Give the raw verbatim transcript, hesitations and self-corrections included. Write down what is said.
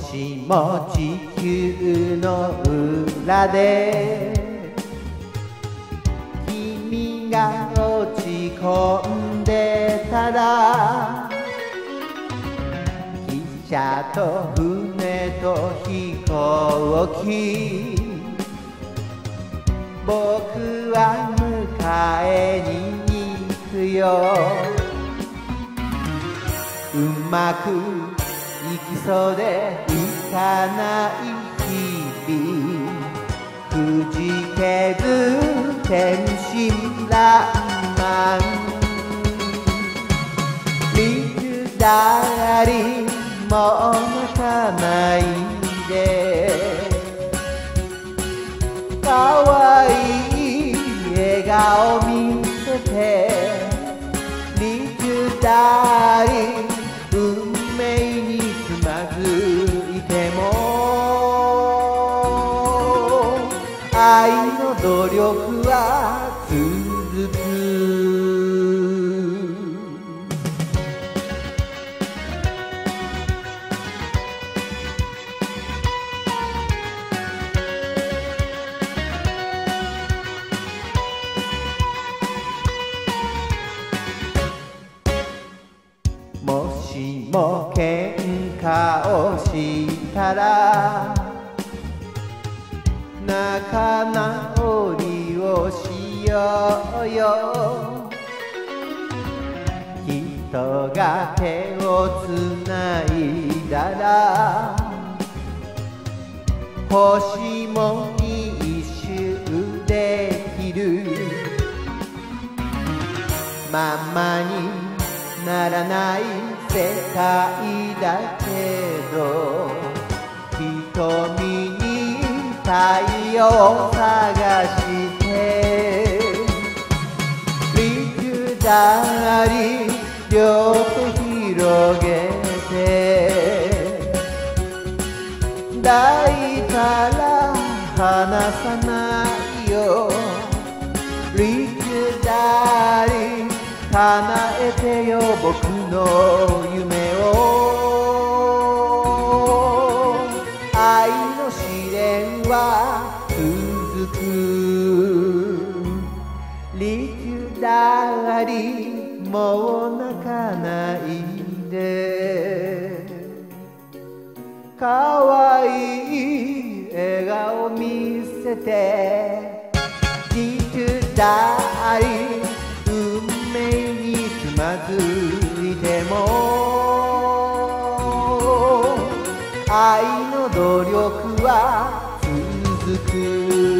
しも地球の裏で君が落ち込んでたら、汽車と船と飛行機、僕は迎えに行くよ。うまくいきそうでいかない日々、くじけず天真爛漫、水だりも泣かないで、かわいい笑顔見せて、水だり運命につまずいても愛の努力は続く。もしも喧嘩をしたら仲直りをしようよ。人が手をつないだら星も一周できる。ままにならない世界だけど、瞳に太陽探して水だり両手広げて、抱いたら離さないよ。水だり叶えてよ僕の夢を。愛の試練は続く。陸だりもう泣かないで、かわいい笑顔見せて、陸だり運命につまずいても愛の努力は続く。